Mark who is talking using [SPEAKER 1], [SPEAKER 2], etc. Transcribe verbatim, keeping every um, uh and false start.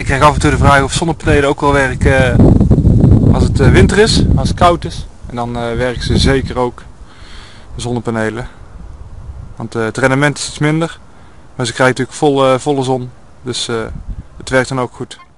[SPEAKER 1] Ik krijg af en toe de vraag of zonnepanelen ook wel werken als het winter is, als het koud is. En dan uh, werken ze zeker ook, de zonnepanelen. Want uh, het rendement is iets minder, maar ze krijgen natuurlijk vol, uh, volle zon, dus uh, het werkt dan ook goed.